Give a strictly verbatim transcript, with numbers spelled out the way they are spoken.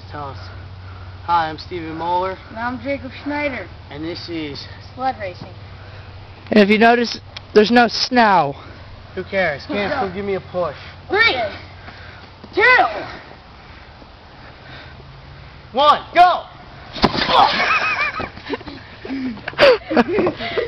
tell us. Hi, I'm Stephen Mohler. And I'm Jacob Schneider. And this is Sled racing. And if you notice, there's no snow. Who cares? Can't still give me a push. Three, two, one, go!